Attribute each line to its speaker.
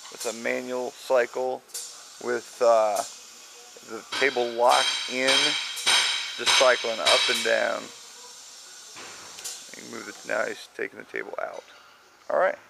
Speaker 1: It's a manual cycle with the table locked in, just cycling up and down. You can move it, now he's taking the table out. Alright.